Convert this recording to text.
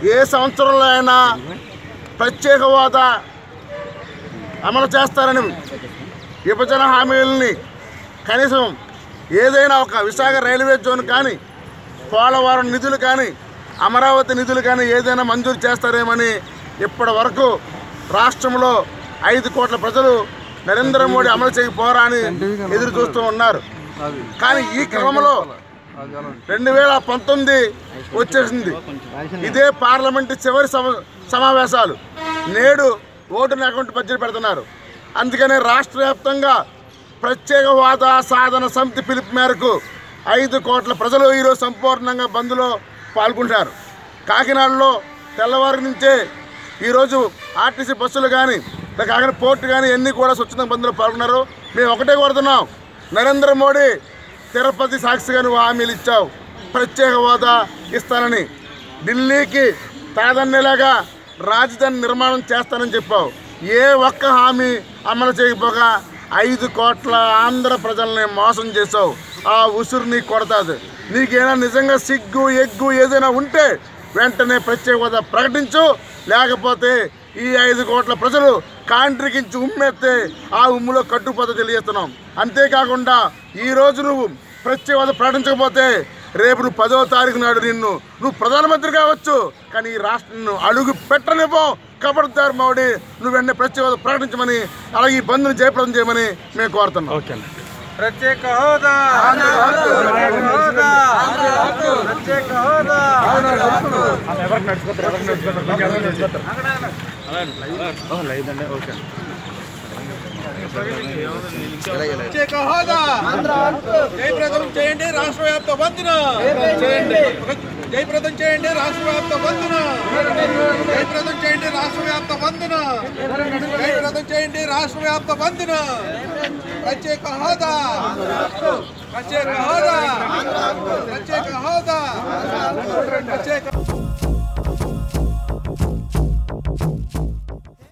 ఏ సంవత్సరంలో అయినా ప్రత్యేక హోదా అమలు చేస్తారని విభజన హామీలని కనీసం ఏదైనా ఒక విశాఖ రైల్వే జోన్ కానీ పోలవరం నిధులు కానీ అమరావతి నిధులు కానీ ఏదైనా మంజూరు చేస్తారేమని ఇప్పటి వరకు రాష్ట్రంలో 5 కోట్ల ప్రజలు నరేంద్ర మోడీ అమలు చేయకపోరా అని ఎదురు చూస్తూ ఉన్నారు. కానీ ఈ క్రమంలో 2019 వచ్చేసింది. ఇదే పార్లమెంటు చివరి సమావేశాలు. నేడు ఓటుని అకౌంట్ బడ్జెట్ పెడుతున్నారు. అందుకనే రాష్ట్ర వ్యాప్తంగా ప్రత్యేక హోదా సాధన సమితి పిలుపు మేరకు 5 కోట్ల ప్రజలు ఈరోజు సంపూర్ణంగా బంద్లో పాల్గొంటారు. కాకినాడలో తెల్లవారి నుంచే ఈరోజు ఆర్టీసీ బస్సులు కానీ కాకినాడ పోర్టు కానీ అన్నీ కూడా స్వచ్ఛంద బంద్లో పాల్గొన్నారు. మేము ఒకటే కోరుతున్నాం, నరేంద్ర మోడీ తిరుపతి సాక్షిగా నువ్వు హామీలు ఇచ్చావు, ప్రత్యేక హోదా ఇస్తానని. ఢిల్లీకి తాదన్నేలాగా రాజధాని నిర్మాణం చేస్తానని చెప్పావు. ఏ ఒక్క హామీ అమలు చేయకపోగా 5 కోట్ల ఆంధ్ర ప్రజల్ని మోసం చేసావు. ఆ ఉసురు నీకు కొడతాది. నీకేనా నిజంగా సిగ్గు ఎగ్గు ఏదైనా ఉంటే వెంటనే ప్రత్యేక హోదా ప్రకటించు. లేకపోతే ఈ 5 కోట్ల ప్రజలు కాంట్రికించి ఉమ్మెత్తే ఆ ఉమ్ములో కట్టుపోతే తెలియజేస్తున్నాం. అంతేకాకుండా ఈరోజు నువ్వు ప్రత్యేక హోదా ప్రకటించకపోతే రేపు నువ్వు 10వ తారీఖు నాడు నువ్వు ప్రధానమంత్రి కావచ్చు, కానీ ఈ రాష్ట్రం అడుగు పెట్టనివ్వం. కబడ్దార్ మోడీ, నువ్వు వెంటనే ప్రత్యేక హోదా ప్రకటించమని, అలాగే ఈ బంద్ను జయప్రదం చేయమని మేము కోరుతున్నాం. ప్రత్యేక హోదా, ప్రత్యేక హోదా, ప్రత్యేక హోదా జయప్రదం చేయండి. రాష్ట్ర వ్యాప్త బంద్ను జయప్రదం చేయండి. రాష్ట్ర వ్యాప్త బంద్ను జయప్రదం చేయండి. రాష్ట్ర వ్యాప్త బంద్ను జయప్రదం చేయండి. రాష్ట్ర వ్యాప్త బంద్ను ప్రత్యేక హోదా, ప్రత్యేక హోదా, ప్రత్యేక హోదా, ప్రత్యేక